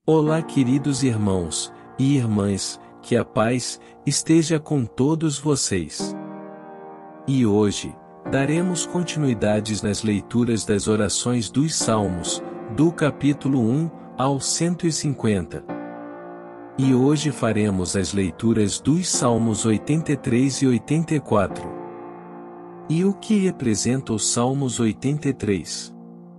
Olá, queridos irmãos e irmãs, que a paz esteja com todos vocês. E hoje, daremos continuidades nas leituras das orações dos Salmos, do capítulo 1 ao 150. E hoje faremos as leituras dos Salmos 83 e 84. E o que representa os Salmos 83?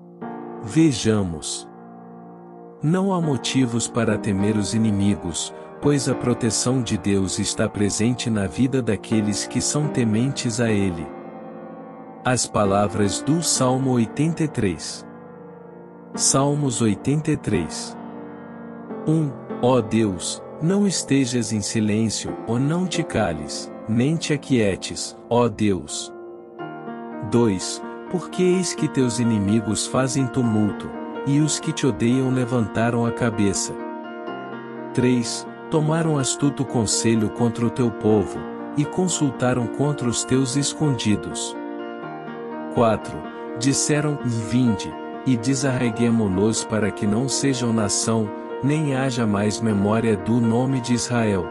Vejamos. Não há motivos para temer os inimigos, pois a proteção de Deus está presente na vida daqueles que são tementes a Ele. As palavras do Salmo 83. Salmos 83. 1. Ó Deus, não estejas em silêncio, ou não te cales, nem te aquietes, ó Deus. 2. Porque eis que teus inimigos fazem tumulto, e os que te odeiam levantaram a cabeça. 3. Tomaram astuto conselho contra o teu povo, e consultaram contra os teus escondidos. 4. Disseram, vinde, e desarraiguemo-los para que não sejam nação, nem haja mais memória do nome de Israel.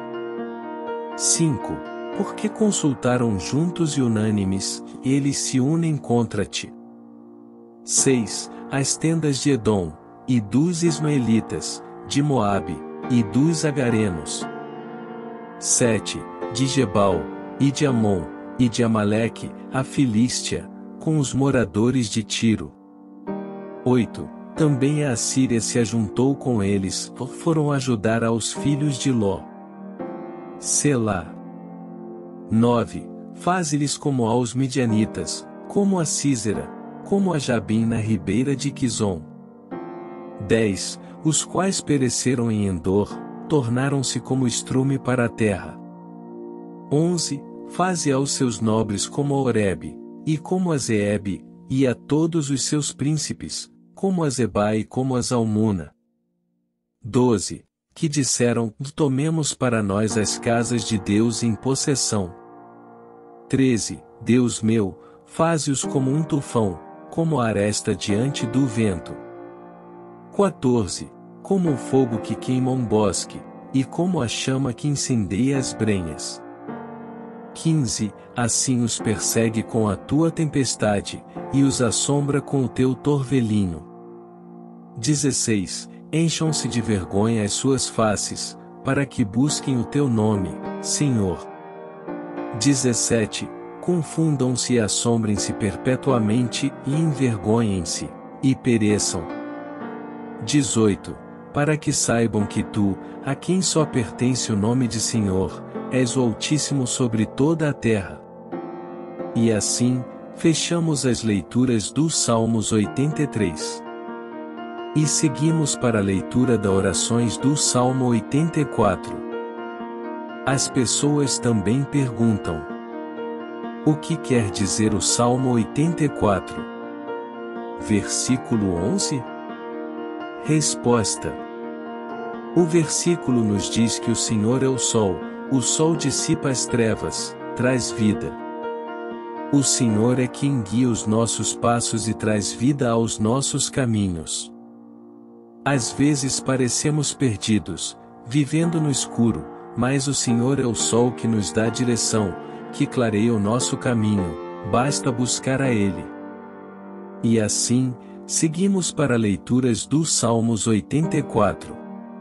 5. Porque consultaram juntos e unânimes, eles se unem contra ti. 6. As tendas de Edom, e dos Ismaelitas, de Moabe, e dos Agarenos. 7. De Gebal, e de Amon, e de Amaleque, a Filístia, com os moradores de Tiro. 8. Também a Assíria se ajuntou com eles, foram ajudar aos filhos de Ló. Selá. 9. Faze-lhes como aos midianitas, como a Sísera, como a Jabim na ribeira de Quizon. 10. Os quais pereceram em Endor, tornaram-se como estrume para a terra. 11. Faze aos seus nobres como a Oreb, e como a Zeeb, e a todos os seus príncipes, como a Zeba e como a Zalmuna. 12. Que disseram, tomemos para nós as casas de Deus em possessão. 13. Deus meu, faze-os como um tufão, como a aresta diante do vento. 14. Como o fogo que queima um bosque, e como a chama que incendeia as brenhas. 15. Assim os persegue com a tua tempestade, e os assombra com o teu torvelinho. 16. Encham-se de vergonha as suas faces, para que busquem o teu nome, Senhor. 17. Confundam-se e assombrem-se perpetuamente, e envergonhem-se, e pereçam. 18. Para que saibam que tu, a quem só pertence o nome de Senhor, és o Altíssimo sobre toda a terra. E assim, fechamos as leituras dos Salmos 83. E seguimos para a leitura das orações do Salmo 84. As pessoas também perguntam: o que quer dizer o Salmo 84? Versículo 11? Resposta: o versículo nos diz que o Senhor é o sol dissipa as trevas, traz vida. O Senhor é quem guia os nossos passos e traz vida aos nossos caminhos. Às vezes parecemos perdidos, vivendo no escuro, mas o Senhor é o sol que nos dá direção, que clareia o nosso caminho, basta buscar a Ele. E assim, seguimos para leituras dos Salmos 84.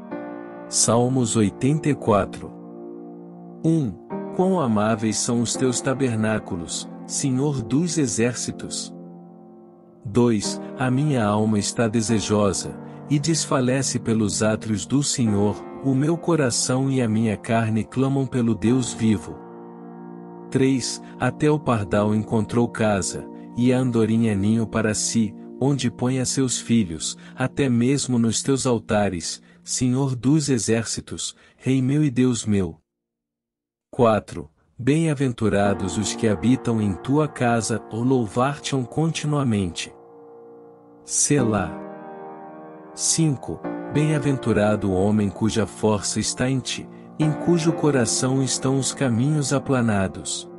Salmos 84. 1. Quão amáveis são os teus tabernáculos, Senhor dos exércitos! 2. A minha alma está desejosa, e desfalece pelos átrios do Senhor, o meu coração e a minha carne clamam pelo Deus vivo. 3. Até o pardal encontrou casa, e a andorinha ninho para si, onde põe a seus filhos, até mesmo nos teus altares, Senhor dos exércitos, Rei meu e Deus meu. 4. Bem-aventurados os que habitam em tua casa, ou louvar-te-ão continuamente. Selá. 5. Bem-aventurado o homem cuja força está em ti, em cujo coração estão os caminhos aplanados.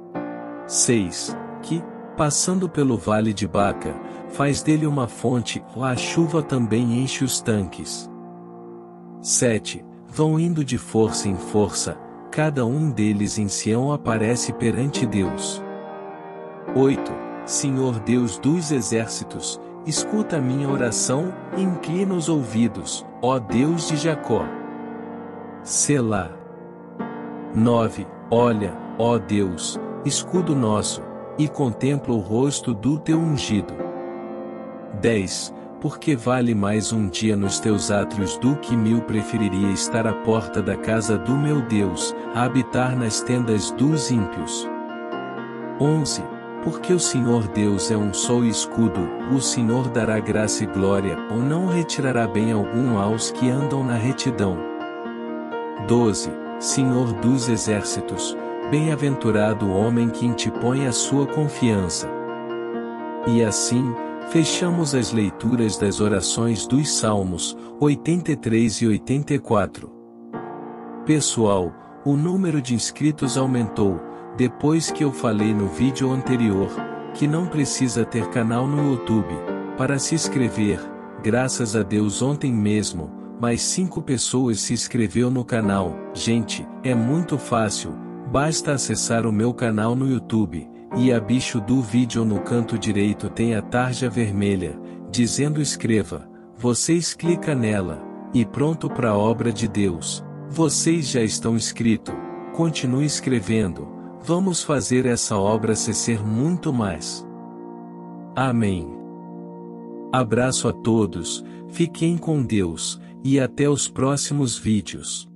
6. Que, passando pelo vale de Baca, faz dele uma fonte, a chuva também enche os tanques. 7. Vão indo de força em força, cada um deles em Sião aparece perante Deus. 8. Senhor Deus dos exércitos, escuta a minha oração, e inclina os ouvidos, ó Deus de Jacó. Selá. 9. Olha, ó Deus, escudo nosso, e contempla o rosto do teu ungido. 10. Porque vale mais um dia nos teus átrios do que 1000 preferiria estar à porta da casa do meu Deus, a habitar nas tendas dos ímpios. 11. Porque o Senhor Deus é um só escudo, o Senhor dará graça e glória, ou não retirará bem algum aos que andam na retidão. 12. Senhor dos exércitos, bem-aventurado o homem que em ti põe a sua confiança. E assim, fechamos as leituras das orações dos Salmos, 83 e 84. Pessoal, o número de inscritos aumentou, depois que eu falei no vídeo anterior, que não precisa ter canal no YouTube, para se inscrever. Graças a Deus ontem mesmo, mais 5 pessoas se inscreveu no canal. Gente, é muito fácil, basta acessar o meu canal no YouTube, e abaixo do vídeo no canto direito tem a tarja vermelha, dizendo inscreva. Vocês clicam nela, e pronto para a obra de Deus. Vocês já estão inscritos, continue escrevendo. Vamos fazer essa obra crescer muito mais. Amém. Abraço a todos, fiquem com Deus, e até os próximos vídeos.